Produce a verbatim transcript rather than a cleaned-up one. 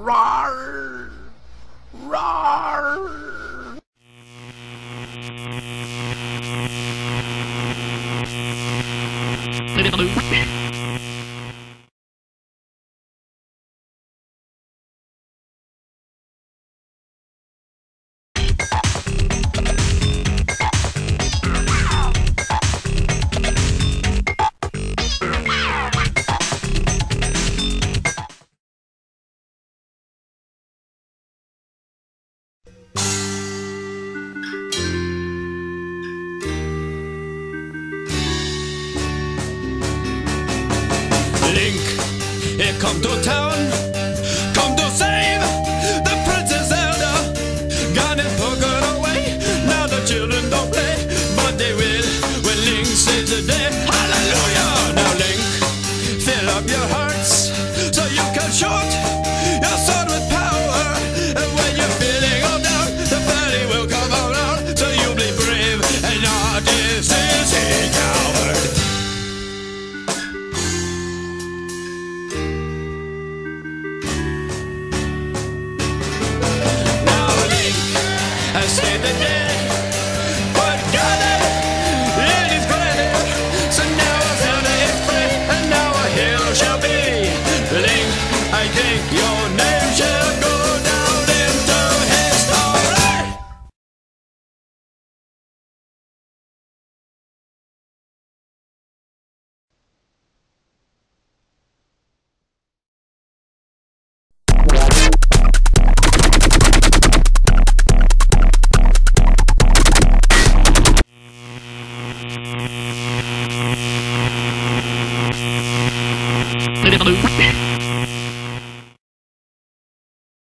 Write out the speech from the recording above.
Roar! Roar! Link, here come to town, come to save the Princess Zelda. Gone and poker away, now the children don't play, but they will when Link saves the day. Hallelujah! Now Link, fill up your hearts so you can shoot your sword with power. And when you're feeling all down, the valley will come around, so you'll be brave and not a sissy coward. I saved the day, but got it, it is granted. So now our Zelda is free, and now a hero shall be. Link, I think your name shall go down into history. Little